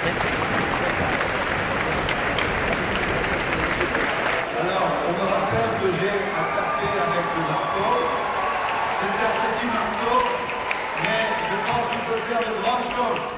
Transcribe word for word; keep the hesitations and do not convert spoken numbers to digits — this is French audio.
Alors, on me rappelle que j'ai attaqué avec le marteau. C'est un petit marteau, mais je pense qu'il peut faire de grandes choses.